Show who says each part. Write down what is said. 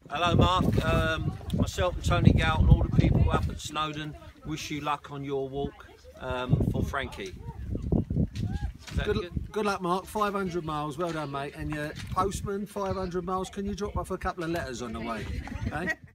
Speaker 1: Hello Mark, myself and Tony Gout and all the people up at Snowdon wish you luck on your walk for Frankie.
Speaker 2: Good luck Mark, 500 miles, well done mate. And your postman, 500 miles, can you drop off a couple of letters on the way? Eh?